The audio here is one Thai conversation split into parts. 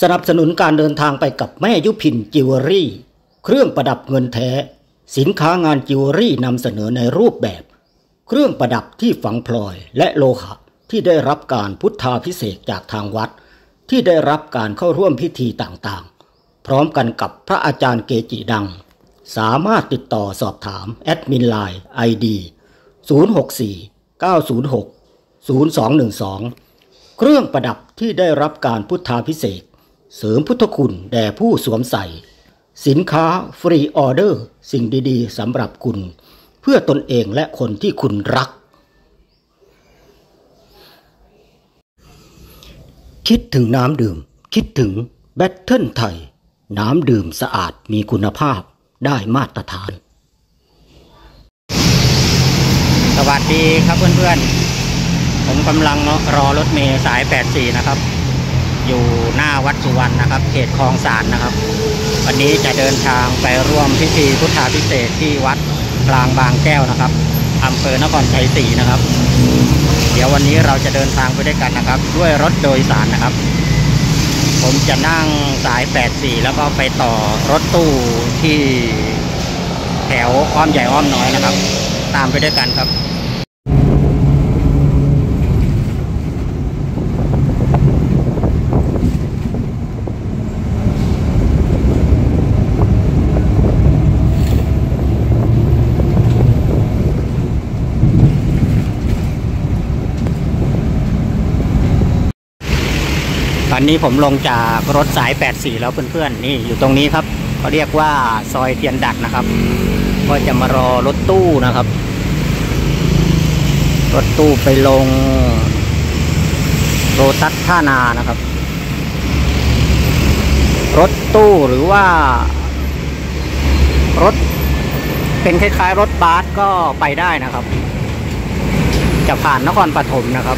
สนับสนุนการเดินทางไปกับแม่ยุพินจิวเวลรี่เครื่องประดับเงินแท้สินค้างานจิวเวลรี่นำเสนอในรูปแบบเครื่องประดับที่ฝังพลอยและโลหะที่ได้รับการพุทธาภิเษกจากทางวัดที่ได้รับการเข้าร่วมพิธีต่างๆพร้อมกันกับพระอาจารย์เกจิดังสามารถติดต่อสอบถามแอดมินไลน์ ID 064-906-0212เครื่องประดับที่ได้รับการพุทธาภิเษกเสริมพุทธคุณแด่ผู้สวมใส่สินค้าฟรีออเดอร์สิ่งดีๆสำหรับคุณเพื่อตนเองและคนที่คุณรักคิดถึงน้ำดื่มคิดถึงแบตเทิลไทยน้ำดื่มสะอาดมีคุณภาพได้มาตรฐานสวัสดีครับเพื่อนๆผมกำลังรอรถเมล์สาย84นะครับอยู่หน้าวัดสุวรรณนะครับเขตคลองสานนะครับวันนี้จะเดินทางไปร่วมพิธีพุทธาภิเษกที่วัดกลางบางแก้วนะครับอำเภอนครชัยศรีนะครับเดี๋ยววันนี้เราจะเดินทางไปด้วยกันนะครับด้วยรถโดยสารนะครับผมจะนั่งสาย84แล้วก็ไปต่อรถตู้ที่แถวอ้อมใหญ่อ้อมน้อยนะครับตามไปด้วยกันครับตอนนี้ผมลงจากรถสาย84แล้วเพื่อนๆนี่อยู่ตรงนี้ครับเขาเรียกว่าซอยเทียนดักนะครับก็จะมารอรถตู้นะครับรถตู้ไปลงโลตัสท่านานะครับรถตู้หรือว่ารถเป็นคล้ายๆรถบัสก็ไปได้นะครับจะผ่านนครปฐมนะครับ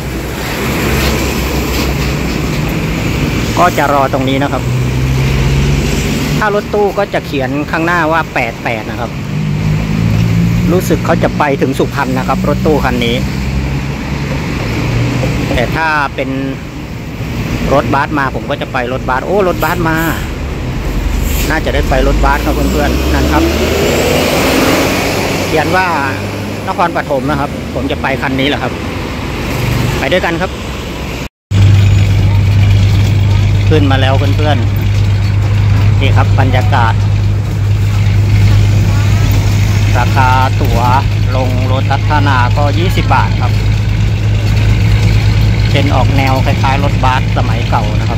ก็จะรอตรงนี้นะครับถ้ารถตู้ก็จะเขียนข้างหน้าว่า88นะครับรู้สึกเขาจะไปถึงสุพรรณนะครับรถตู้คันนี้แต่ถ้าเป็นรถบัสมาผมก็จะไปรถบัสโอ้รถบัสมาน่าจะได้ไปรถบัสครับเพื่อนๆนั่นครับเขียนว่านครปฐมนะครับผมจะไปคันนี้แหละครับไปด้วยกันครับขึ้นมาแล้วเพื่อนๆนี่ครับบรรยากาศราคาตั๋วลงโลตัสท่านาก็20 บาทครับเป็นออกแนวคล้ายๆรถบัสสมัยเก่านะครับ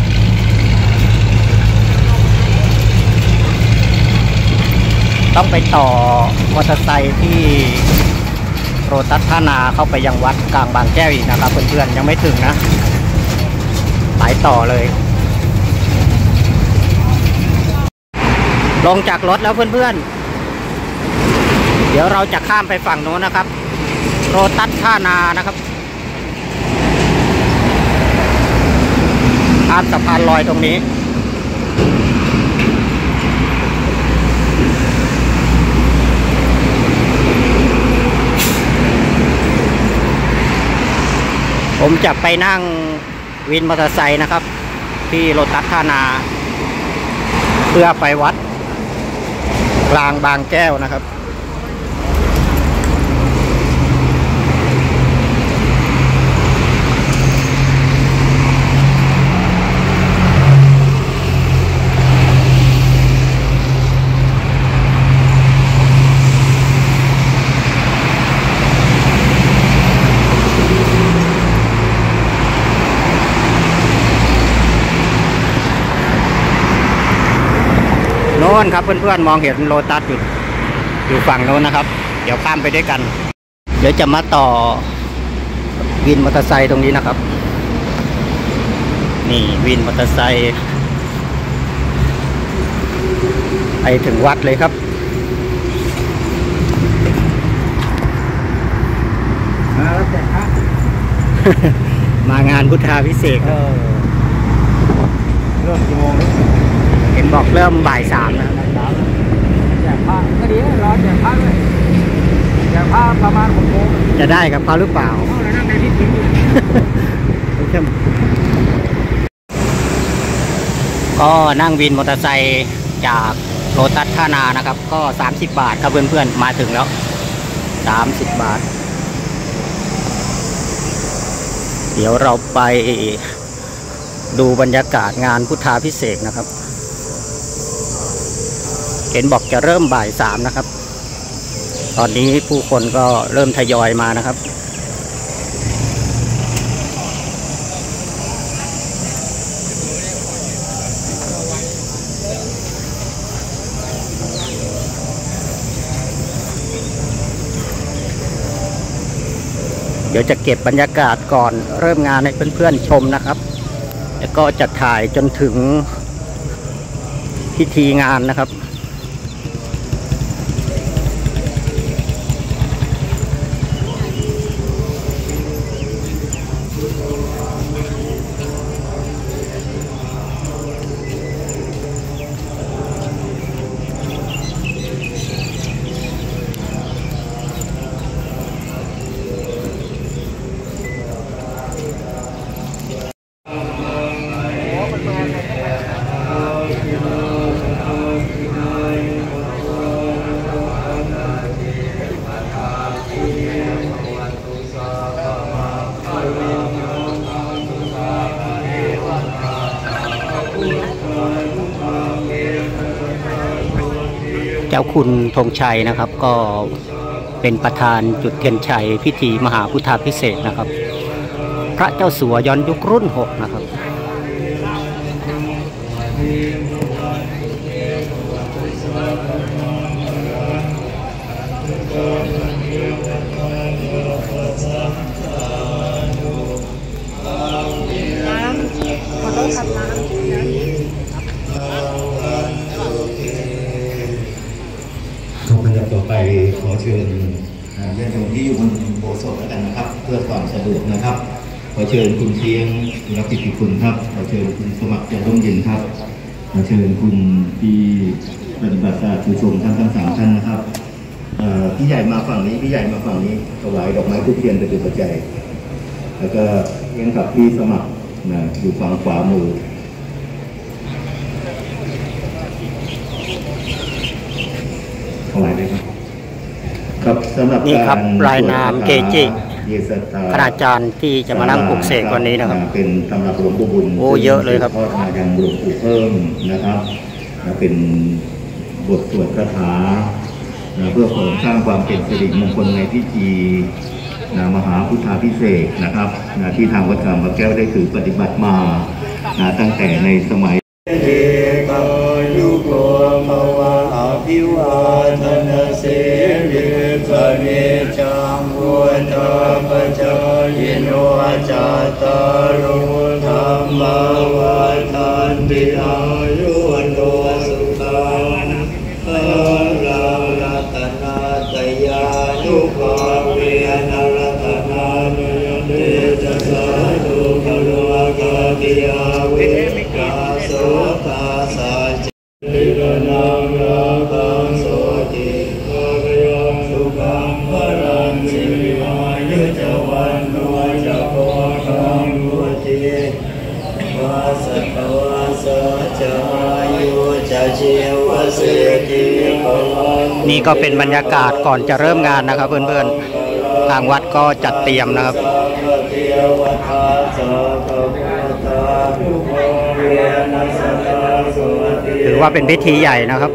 ต้องไปต่อมอเตอร์ไซค์ที่โลตัสท่านาเข้าไปยังวัดกลางบางแก้วอีกนะครับเพื่อนๆยังไม่ถึงนะไปต่อเลยลงจากรถแล้วเพื่อนๆเดี๋ยวเราจะข้ามไปฝั่งโน้นนะครับโลตัสท่านานะครับข้ามสะพานลอยตรงนี้ผมจะไปนั่งวินมอเตอร์ไซค์นะครับที่โลตัสท่านาเพื่อไปวัดกลางบางแก้วนะครับโน้นครับเพื่อนๆมองเห็นโลตัสอยู่ฝั่งโน้นนะครับเดี๋ยวข้ามไปด้วยกันเดี๋ยวจะมาต่อวินมอเตอร์ไซค์ตรงนี้นะครับนี่วินมอเตอร์ไซค์ไปถึงวัดเลยครับมางานพุทธาภิเษกเริ่มกี่โมงเห็นบอกเริ่มบ่าย 3นะแจกผ้าก็ดีรอแจกผ้าด้วยแจกผ้าประมาณ6 โมงจะได้กับเขาหรือเปล่าแล้วนั่งในที่ทิ้งอยู่ก็นั่งวินมอเตอร์ไซค์จากโลตัสท่านานะครับก็30 บาทครับเพื่อนๆมาถึงแล้ว30 บาทเดี๋ยวเราไปดูบรรยากาศงานพุทธาภิเษกนะครับเห็นบอกจะเริ่มบ่าย 3นะครับตอนนี้ผู้คนก็เริ่มทยอยมานะครับเดี๋ยวจะเก็บบรรยากาศก่อนเริ่มงานให้เพื่อนๆชมนะครับแล้วก็จะถ่ายจนถึงพิธีงานนะครับเจ้าคุณธงชัยนะครับก็เป็นประธานจุดเทียนชัยพิธีมหาพุทธาภิเษกนะครับพระเจ้าสัวย้อนยุครุ่น6นะครับขอโทษครับน้ำลำดับต่อไปขอเชิญญาติโยมที่อยู่บนโบสถ์แล้วกันนะครับเพื่อความสะดวกนะครับขอเชิญคุณเชียงรักกิติคุณครับขอเชิญคุณสมัครจันร่มเย็นครับขอเชิญคุณที่ปฏิบัติการผู้ชมทั้ง3 ท่านนะครับพี่ใหญ่มาฝั่งนี้พี่ใหญ่มาฝั่งนี้ถวายดอกไม้ทูบเทียนเป็นปัจจัยแล้วก็เลี้ยงกับพี่สมัครอยู่ฝั่งขวามือถวายเลยครับครับสำหรับนี่ครับรายนามเกจิคณาจารย์ที่จะมานั่งปลุกเสกวันนี้นะครับเป็นตำรับหลวงปู่บุญโอ้เยอะเลยครับทอดมายังหลวงปู่เพิ่มนะครับเป็นบทสวดคาถาเพื่อเสริมสร้างความเป็นสิริมงคลในพิธีมหาพุทธาภิเษกนะครับที่ทางวัดกาบแก้วได้ถือปฏิบัติมาตั้งแต่ในสมัยเอกยุโกภวะอภิวาทนาเสริสเนจังวุฒาปจายโนจัตตารุธรรมวัฏันติอายุวันโนสุขังพระรัตนาตยานุภาเวนะรัตนานุยเดชะสาธุภะโลกาติยาเวกาโสตาสาจิริรนังราคังโสติภะกยังสุขังพลังสิริมายุจวันโนจะโพคังวุติวาสัตวาสัจอายุจะชีวเสติภวันนี่ก็เป็นบรรยากาศก่อนจะเริ่มงานนะครับเพื่อนๆทางวัดก็จัดเตรียมนะครับถือว่าเป็นพิธีใหญ่นะครับ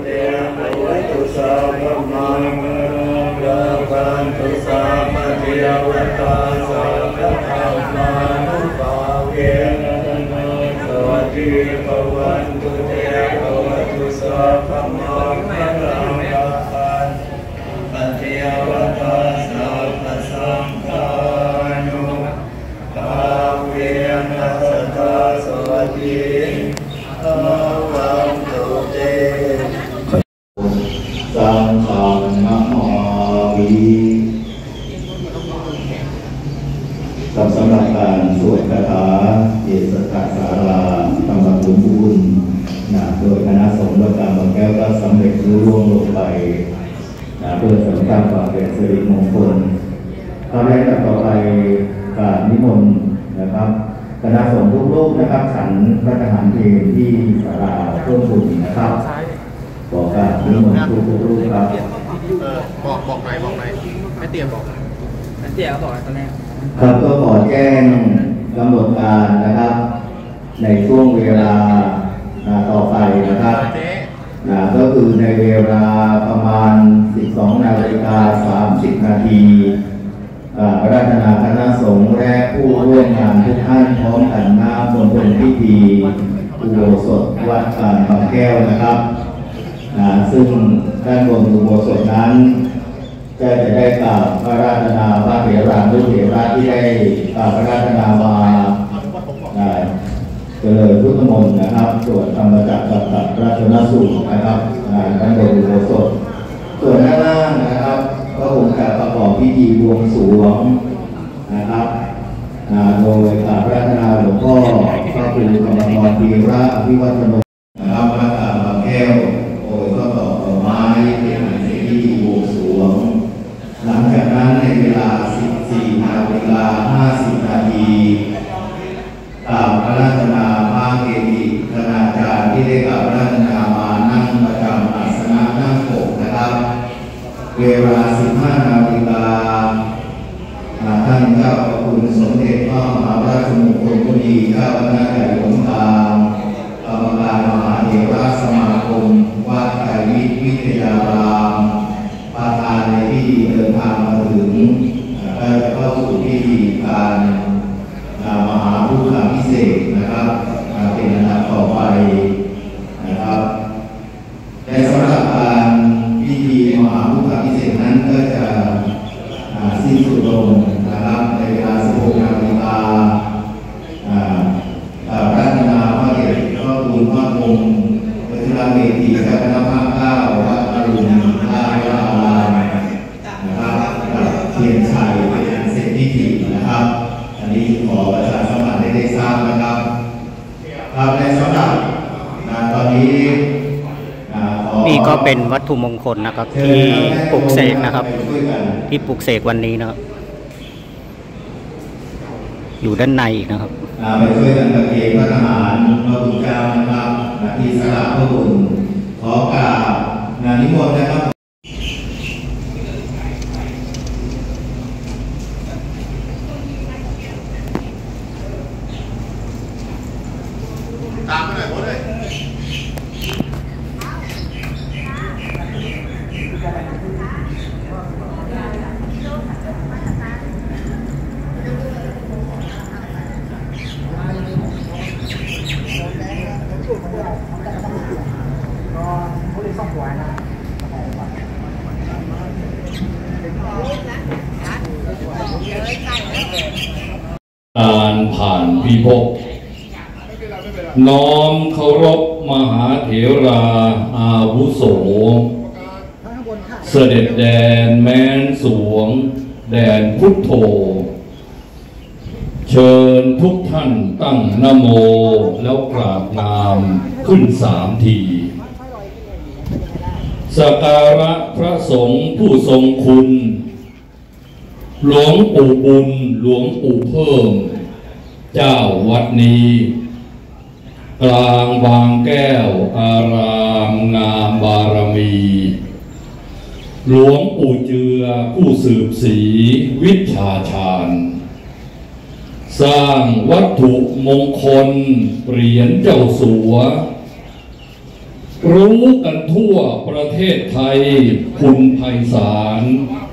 สังฆังนะมามิสำหรับการสวดคาถาเอสตสาราตำรับหลวงปู่บุญโดยคณะสงฆ์วัดกาบางแก้วก็สำเร็จรุ่ร่วงลงไปเพื่อเสริมสร้างความเป็นสิริมงคลคำแรกต่อไปการนิมนต์นะครับคณะสงฆ์ทุกรูปนะครับฉันพระทหารเพลที่ศาลาเพิ่มบุญนะครับบอกกับนิมนต์ทุกรูปครับบอกหน่อยไม่เตรียมบอกไม่เตรียมบอกตอนแรกครับก็ขอแจ้งกำหนดการนะครับในช่วงเวลาต่อไปนะครับก็คือในเวลาประมาณ 12:30 นาทีรัตนาคณะสงฆ์และผู้ร่วมงานทุกท่านพร้อมกันหน้ามณฑลพิธีอุโบสถวัดบางแก้วนะครับซึ่งด้านบนอุโบสถนั้นก็จะได้กล่าวพระราชนาพระเถระลูกเถระที่ได้กล่าวพระราชนามาเจริญพุทธมนต์นะครับสวดธรรมจักรกับราชนสูตรนะครับด้านบนอุโบสถส่วนด้านล่างนะครับก็คงจะประกอบพิธีบวงสรวงนะครับโดยพระราชนาหลวงพ่อพระครูกรรมกรธีระอภิวัฒโนนะครับวัดบางแก้วโดยก็ต่อไม้เป็นพิธีบวงสรวงหลังจากนั้นในเวลา 14:50 นาทีกล่าวพระราชนาพระเกจิคณาจารย์ที่ได้กล่าวพระราชนามานั่งประจำอาสนะนั่งปกนะครับเวลา 15:00 น.ท่านเจ้าพระคุณสมเด็จพระมหาราชมงคลมุนีเจ้าคณะใหญ่หลวงตามกรรมการมหาเถรสมาคมวัดไตรมิตรวิทยารามประธานในพิธีเดินทางมาถึงได้เข้าสู่พิธีการมหาพุทธาภิเษกนะครับเป็นอันดับต่อไปนะครับในสำหรับการพิธีมหาพุทธาภิเษกนั้นก็จะสิ้นสุดลงนะครับในเวลา 16:00 น.รัตนาพระเดชพระคุณพระองค์พระเจ้าเมธีเจ้าคณะภาค 9วัดอรุณราชวรารามนะครับเทียนชัยเป็นอันเสร็จพิธีนะครับอันนี้ขอประชาสัมพันธ์ให้ได้ทราบนะครับในสำหรับตอนนี้นี่ก็เป็นวัตถุมงคลนะครับที่ปลุกเสกนะครับที่ปลุกเสกวันนี้นะครับอยู่ด้านในอีกนะครับไปช่วยกันตะเกียบพระทหารพระบุญเจ้านะครับที่สละพระบุญขอกราบนิมนต์นะครับตามไปหน่อยหมดเลยการผ่านพิภพน้อมเคารพมหาเถราอาวุโสเสด็จแดนแม้นสวงแดนพุทโธเชิญทุกท่านตั้งนะโมแล้วกราบนามขึ้น3 ทีสักการะพระสงฆ์ผู้ทรงคุณหลวงปู่บุญหลวงปู่เพิ่มเจ้าวัดนี้กลางบางแก้วอารามงามบารมีหลวงปู่เจือผู้สืบสีวิชาชาญสร้างวัตถุมงคลเหรียญเจ้าสัวรู้กันทั่วประเทศไทยคุณไพศาล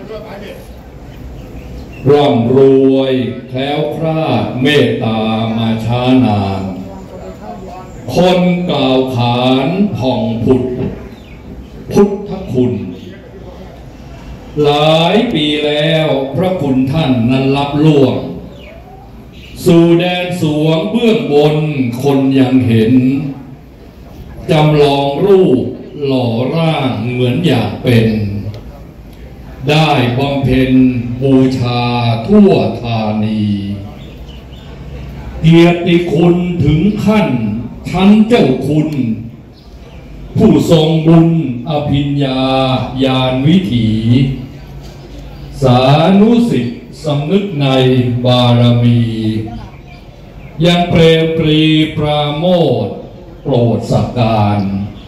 ร่ำรวยแคล้วคลาดเมตตามาช้านานคนกล่าวขานผ่องพุทธคุณ หลายปีแล้วพระคุณท่านนั้นรับล่วงสู่แดนสวงเบื้องบนคนยังเห็นจำลองรูปหล่อร่างเหมือนอยากเป็นได้บำเพ็ญบูชาทั่วธานีเกียรติคุณถึงขั้นชั้นเจ้าคุณผู้ทรงบุญอภิญญาญาณวิถีสานุสิทธิ์สำนึกในบารมียังเปรมปรีปราโมทย์โปรดสักการ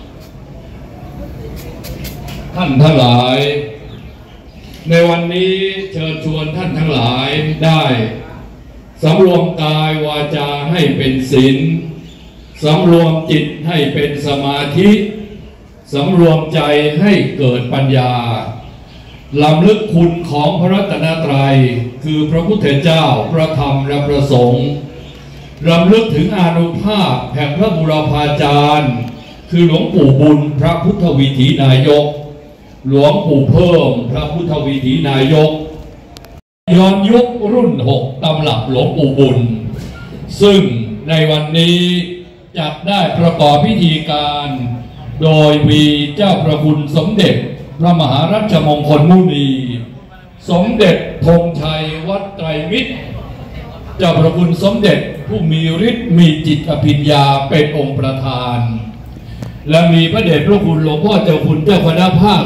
ท่านทั้งหลายในวันนี้เชิญชวนท่านทั้งหลายได้สำรวมกายวาจาให้เป็นศีลสำรวมจิตให้เป็นสมาธิสำรวมใจให้เกิดปัญญาลำลึกคุณของพระรัตนตรัยคือพระพุทธเจ้าพระธรรมและพระสงฆ์รำลึกถึงอานุภาพแห่งพระบุรพาจารย์คือหลวงปู่บุญพระพุทธวิถีนายกหลวงปู่เพิ่มพระพุทธวิถีนายกย้อนยุครุ่น6ตำรับหลวงปู่บุญซึ่งในวันนี้จัดได้ประกอบพิธีการโดยมีเจ้าพระคุณสมเด็จพระมหารัชมงคลมุนีสมเด็จธงชัยวัดไตรมิตรเจ้าพระคุณสมเด็จผู้มีฤทธิ์มีจิตอภิญญาเป็นองค์ประธานและมีพระเดชพระคุณหลวงพ่อเจ้าคุณเจ้าคณะภาค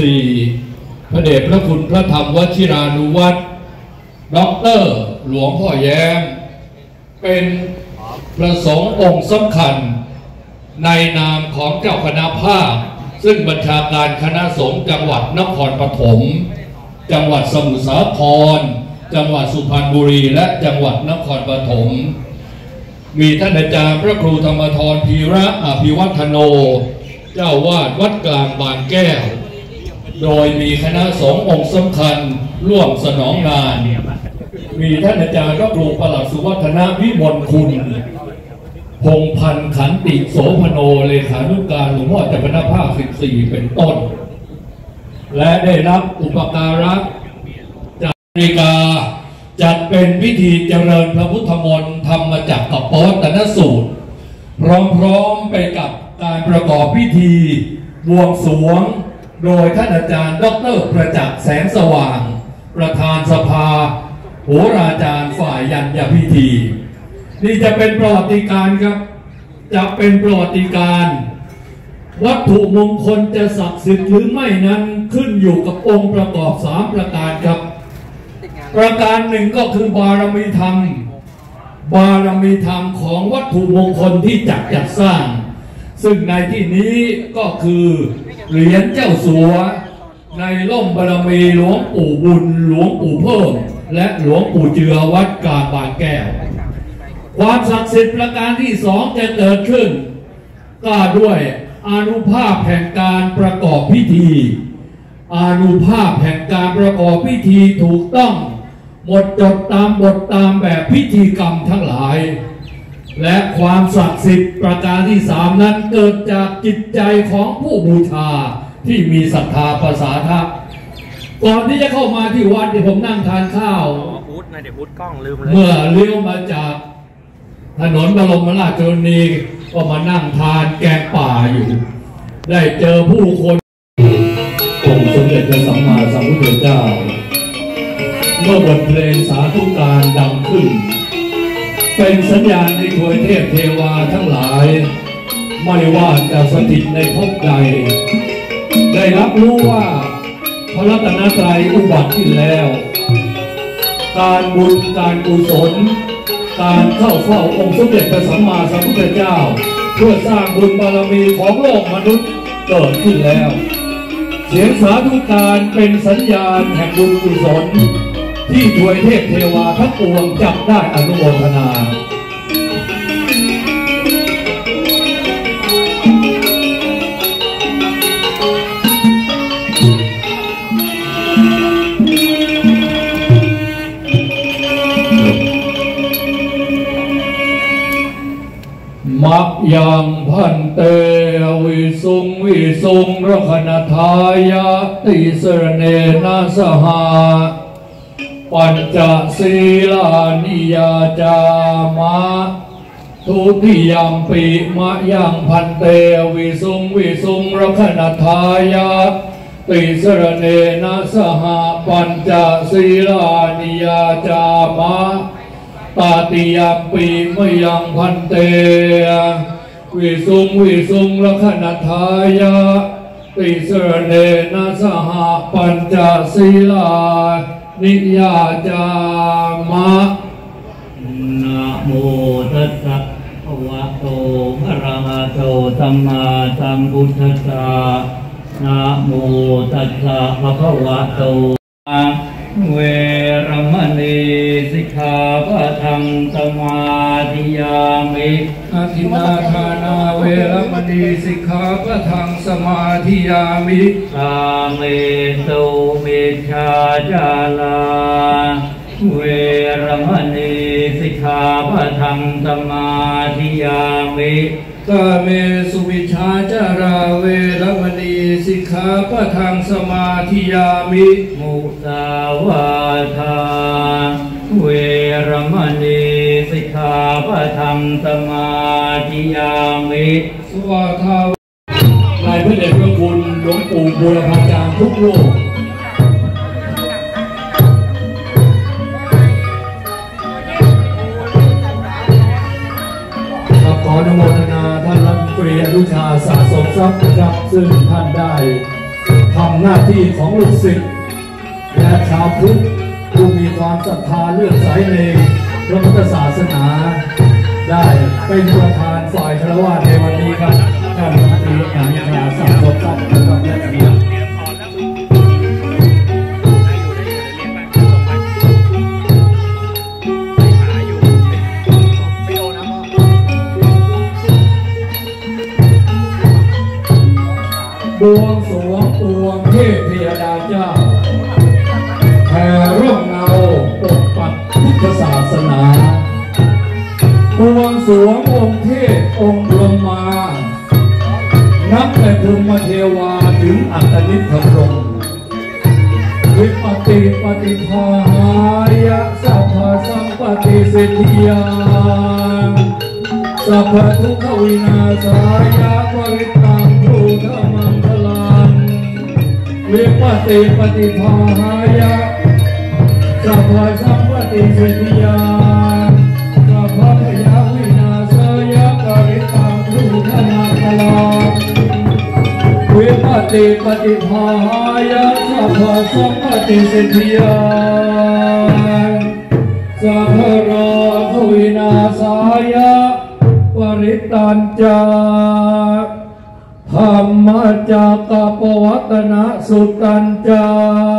14พระเดชพระคุณพระธรรมวชิรานุวัตรด็อกเตอร์หลวงพ่อแย้มเป็นพระสงฆ์องค์สำคัญในนามของเจ้าคณะภาคซึ่งบัญชาการคณะสงฆ์จังหวัดนครปฐมจังหวัดสมุทรสาครจังหวัดสุพรรณบุรีและจังหวัดนครปฐมมีท่านอาจารย์พระครูธรรมธรพีระอภิวัฒโนเจ้าวาดวัดกลางบางแก้วโดยมีคณะสงฆ์องค์สำคัญร่วมสนองงานมีท่านอาจารย์พระครูประหลัดสุวัฒนวิมลคุณพงพันธ์ขันติโสพโนเลขานุการหลวงพ่อเจ้าคณะภาค14เป็นต้นและได้รับอุปการะจากอเมริกาจัดเป็นพิธีเจริญพระพุทธมนต์ธรรมจักรกับปวัตตนสูตรพร้อมๆไปกับการประกอบพิธีบวงสรวงโดยท่านอาจารย์ดร.ประจักษ์แสงสว่างประธานสภาโหราจารย์ฝ่ายยัญญพิธีนี่จะเป็นประวัติการณ์ครับจะเป็นประวัติการณ์วัตถุมงคลจะศักดิ์สิทธิ์หรือไม่นั้นขึ้นอยู่กับองค์ประกอบ3ประการครับประการหนึ่งก็คือบารมีธรรมบารมีธรรมของวัตถุมงคลที่จัดสร้างซึ่งในที่นี้ก็คือเหรียญเจ้าสัวในร่มบารมีหลวงปู่บุญหลวงปู่เพิ่มและหลวงปู่เจือวัดกลางบางแก้วความศักดิ์สิทธิ์ประการที่2จะเกิดขึ้นก็ด้วยอานุภาพแห่งการประกอบพิธีอานุภาพแห่งการประกอบพิธีถูกต้องหมดจดตามบทตามแบบพิธีกรรมทั้งหลายและความศักดิ์สิทธิ์ประการที่3นั้นเกิดจากจิตใจของผู้บูชาที่มีศรัทธาประสาทะก่อนที่จะเข้ามาที่วัดที่ผมนั่งทานข้าวเมื่อเลี้ยวมาจากถนนบรมราชชนนีก็มานั่งทานแกงป่าอยู่ได้เจอผู้คนองค์สมเด็จพระสัมมาสัมพุทธเจ้าเมื่อบทเพลงสาธุการดังขึ้นเป็นสัญญาณให้ทวยเทพเทวาทั้งหลายไม่ว่าจะสถิตในภพใดได้รับรู้ว่าพระรัตนตรัยอุบัติขึ้นแล้วการบุญการกุศลการเข้าเฝ้าองค์สมเด็จพระสัมมาสัมพุทธเจ้าเพื่อสร้างบุญบารมีของโลกมนุษย์เกิดขึ้นแล้วเสียงสาธุการเป็นสัญญาณแห่งบุญกุศลที่ทวยเทพเทวาทั้งปวงจับได้อนุโมทนามักยังพันเตวิสุงรคณทายาติสรเนนะสหาปัญจศีลานิยาจามะทุติยมปิมะยังพันเตวิสุงรคณทายาติสรเนนะสหาปัญจศีลานิยาจามะตาติยมปีมยังพันเตวิสุงลคณทายาติสรเนนะสหปัญจศีลานิยาจามะนะโมตัสสะภะคะวะโตอะระหะโตสัมมาสัมพุทธัสสะนะโมตัสสะภะคะวะโตเวรมณีสิกขาปะทังสมาธิยามิอาทินาทานาเวรมณีสิกขาปะทังสมาธิยามิสาเมตุมิจฉาจาราเวรมณีสิกขาปะทังสมาธิยามิกาเมสุวิชาจาราเวรมณีสิกขาปะทังสมาธิยามิมุสาวาทาเวรมณีสิกขาปะทังสมาธิยามิสวาทาลายพระเดชพระคุณหลวงปู่บูรพาจารย์ทุกโลกขออนุโมทนาท่านรัฐมนตรีอนุชาสะสมทรัพย์นะครับซึ่งท่านได้ทำหน้าที่ของลูกศิษย์และชาวพุทธผู้มีความศรัทธาเลื่อมใสในพระพุทธศาสนาได้เป็นประธานฝ่ายฆราวาสในวันนี้ครับท่านรัฐมนตรีอนุชาสะสมทรัพย์นะครับและเกียรติบวงสรวงปวงเทพยดาเจ้าแผ่ร่มเงาปกปักพุทธศาสนาบวงสรวงองค์เทพองค์พรหมานับแต่พรหมเทวาถึงอัตติธรรมวิปติปฏิภาหายะสัพพสัมปติสิทธิยาสัพพทุกขวินาศายะปริตังทุกขมังคลังวิปติปฏิภาหายะสัพพสัมปติสิทธิยาสัพพพยาวินาศายะปริตังทุกขมังคลังวิปติปฏิภาหายะสัพพสัมปติสิทธิยาสัพพราภวินาศายะปริตัญจาธรรมจักรปวัตนะสุตัญจา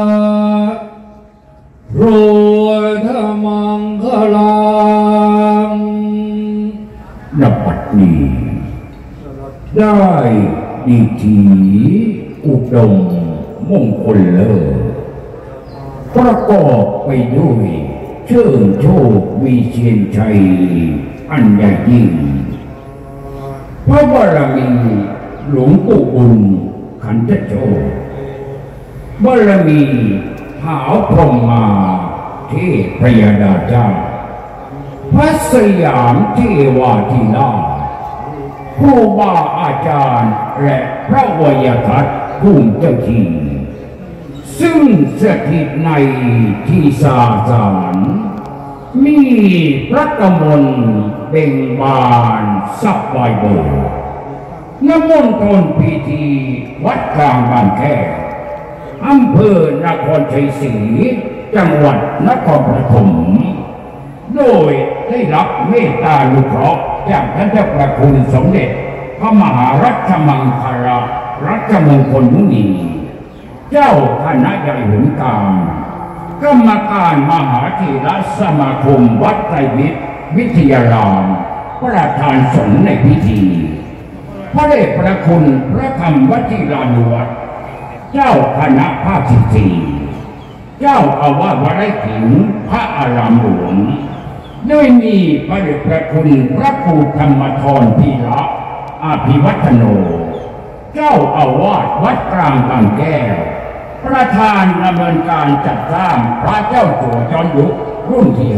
โรธมังคลังนับปัดนี้ได้ดีทีอุดมมงคลเลิศประกอบไปด้วยเชิญโชควิเชียรชัยอันใหญ่ยิ่งพระบารมีหลวงปู่บุญขันธโชบารมีหาวพรหมมาเทพยดาเจ้าพระสยามเทวาธิราชครูบาอาจารย์และพระวยทัตภูมิเจ้าที่ซึ่งสถิตในที่สาสารมีพระกมลเบ่งบานสับใบโบน้ำมนต์ต้นพิธีวัดกลางบางแคอำเภอนครชัยศรีจังหวัดนครปฐมโดยได้รับเมตตานุเคราะห์จากท่านเจ้าประคุณสมเด็จพระมหารัชมังคลารัชมงคลมุนีเจ้าคณะใหญ่หนกลางกรรมการมหาเถรสมาคมวัดไตรมิตรวิทยารามประธานสงฆ์ในพิธีพระเดชพระคุณพระธรรมวชิรานุวัตรเจ้าคณะภาค14เจ้าอาวาสวัดไร่ขิงพระอารามหลวงโดยมีพระเดชพระคุณพระครูธรรมธรพีระอภิวัฒโนเจ้าอาวาสวัดกลางบางแก้วประธานดำเนินการจัดสร้างพระเจ้าตัวย้อนยุครุ่นที่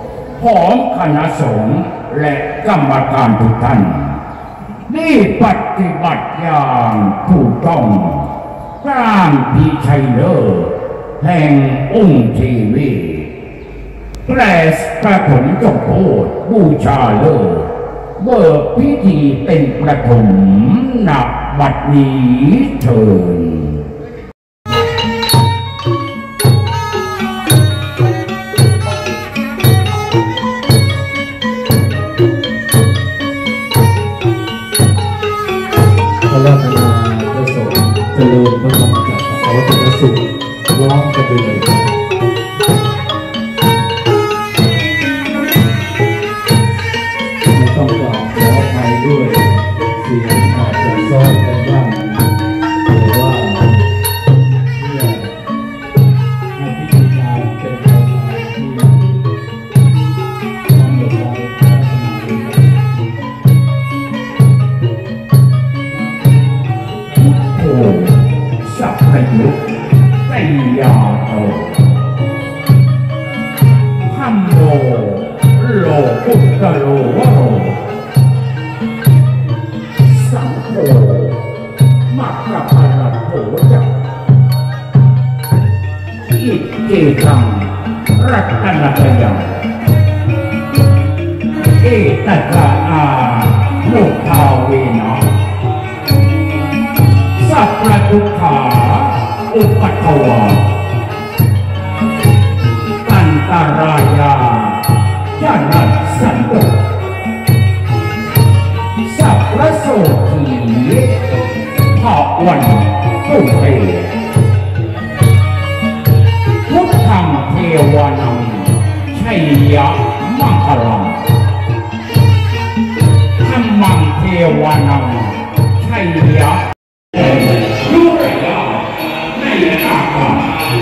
6ของคณะสงฆ์และกรรมการทุกท่านนี่ปฏิบัติอย่างถูกต้องสร้างพิชัยเลิศแห่งองค์เทวีแปรพระผลจงโพธิบูชาเลิศเบิกพิธีเป็นประถมนับบัดนี้เถิดริญพระธรรมจักรพรรดิสุขร้องกันไปเลยครับไม่ต้องกราบขออภัยด้วยเสียงอาจจะซ้อนกันบ้างแต่ว่าเพื่อให้พิธีการเป็นไปตามที่กำหนดไว้โอ้สัพพยุตติยาโตธัมโมโลกุตโรวโรสังโฆมัคคะปะระโถจักอิเจตังรัตนตยังเอตัสสะอาโลภาเวนะสัพพะทุกขาอุปัฏฐวาอันตรายาญาณสันโตสัพพะโสทีภาวันตุเตพุทธังเทวานังชัยยะมังคลังธัมมังเทวานังชัยยะยุระยะในอากาศ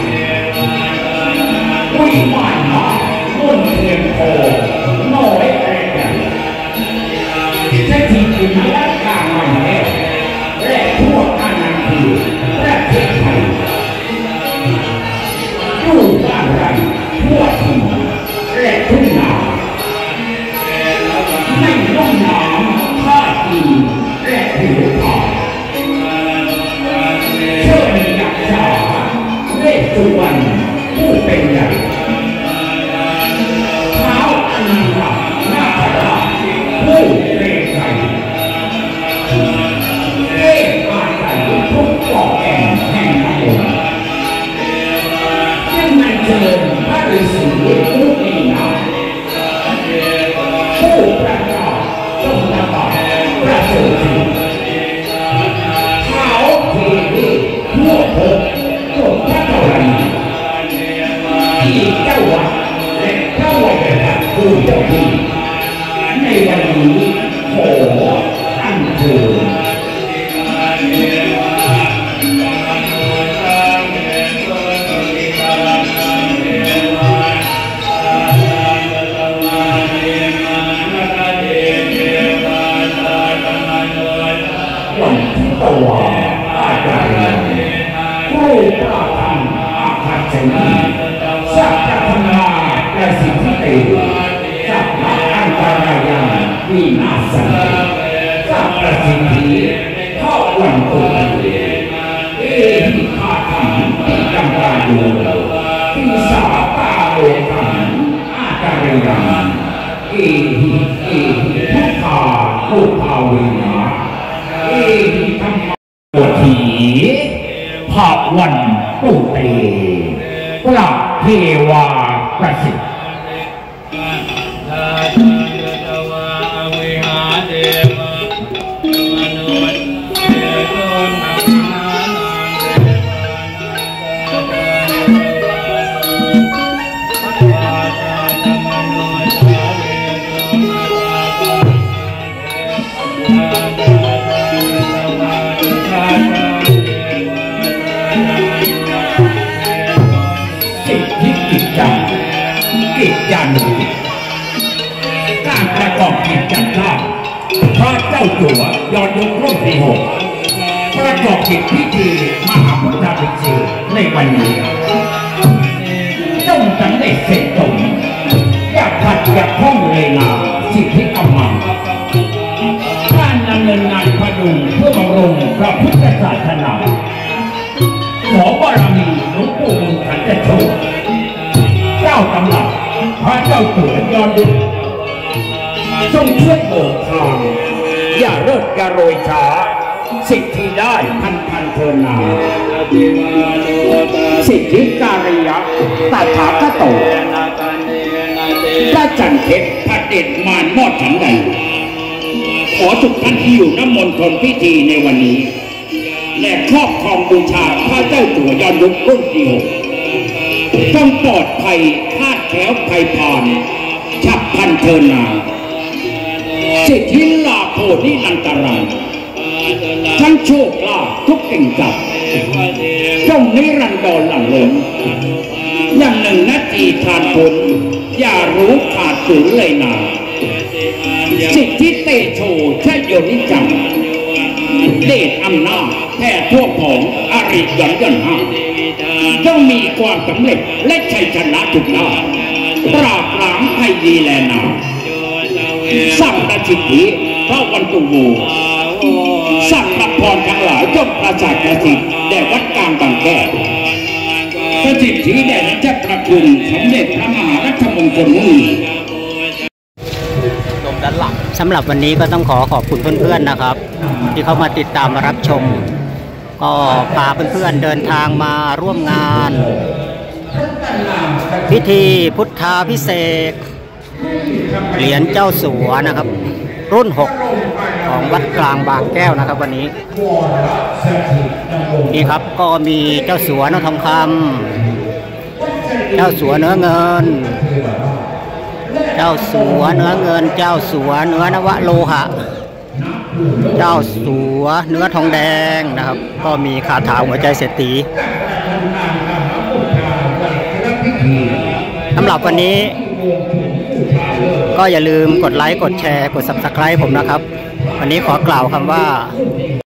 วิมานมาบนเทียนโพน้อยแรงเศรษฐีอินทรักามันแห่และทั่วอาณาเขตประเทศไทยอยู่บ้านไรทั่วถิ่นและทุ่งนาในร่องน้ำท่าจีนและผิวผาเชิญยักษ์ชาเวชสุวรรณผู้เป็นใหญ่เท้าอนันตนาคราชผู้เร่งไกรเทพอาจารย์ทุกเกาะแก่งแห่งตำบลจึงนั่งเชิญพระฤาษีผู้มีนามผู้ประกาศทรงตบะประเสริฐศีเท้าเทวีทั่วภพจงพระกรณีที่เจ้าวัดและพระวัยรัตน์ผู้เจ้าที่ในวันนี้ขออัญเชิญวันที่ตะวันอาจารย์ผู้ประธานอาคาเจนีสัพพะธรรมาและสิทธิเตสัพพะอันตรายาวินาศสันติสัพพะสิทธิเข้าวันตุเอหิคาถังปิจังกาโยทิสาตาโลกังอาจารยังเอหิพุทธาโลภาเวนะเอหิธรรมโอทีภาวันตุเตพระเทวาประสิทธิ์กิจจานุกิจการประกอบกิจจัดลาภพระเจ้าจั่วยอดยกร่มสีหกประกอบกิจพิธีมหาพุทธาภิเษกในวันนี้จงสำเร็จเสร็จสมอย่าขัดอย่าข้องเลยนาสิทธิกำมังการดำเนินงานพดุงเพื่อบำรุงพระพุทธศาสนาขอบารมีหลวงปู่บุญขันธ์โชติเจ้าตำหนักพระเจ้าจั่วยอดยุคทรงช่วยเบิกทางอย่าเลิกอย่าโรยช้าสิทธิได้พันเทินนาสิทธิการิยะตถาคโตพระจันทร์เพชรพระเด็จมารมอดฉันใดขอทุกท่านที่อยู่น้ำมนต์ทนพิธีในวันนี้และครอบครองบูชาพระเจ้าอยู่หัวยอดยุครุ่นที่หกต้องปลอดภัยคาดแคล้วภัยพานฉับพลันเทินนาสิทธิลาโภนินันตรังทั้งโชคลาภทุกสิ่งกับจงนิรันดรหลังล้นอย่างหนึ่งนาทีทานผลอย่ารู้ขาดสูญเลยนาสิทธิเตโชชโยนิจังเดชอำนาจแท้ทั่วของอริยนยันห้าต้องมีความสำเร็จและชัยชนะทุกด้านปราบปรามภัยดีแลนาสัพพสิทธิพระวันตุวูสัพพพรทั้งหลายจงประสาทประสิทธิ์แด่วัดกลางบางแก้วประสิทธิแด่เจ้าประคุณสมเด็จพระมหารัชมงคลมุนีสำหรับวันนี้ก็ต้องขอบคุณเพื่อนๆนะครับ ที่เข้ามาติดตามมารับชม ก็พาเพื่อนๆเดินทางมาร่วมงาน พิธีพุทธาภิเษกเหรียญเจ้าสัวนะครับ รุ่น 6 ของวัดกลางบางแก้วนะครับวันนี้นี่ครับก็มีเจ้าสัวเนื้อทองคำเจ้าสัวเนื้อเงินเจ้าสัวเนื้อเงินเจ้าสัวเนื้อนวโลหะเจ้าสัวเนื้อทองแดงนะครับก็มีคาถาหัวใจเศรษฐีสำหรับวันนี้ก็อย่าลืมกดไลค์กดแชร์กด Subscribe ผมนะครับวันนี้ขอกล่าวคำว่า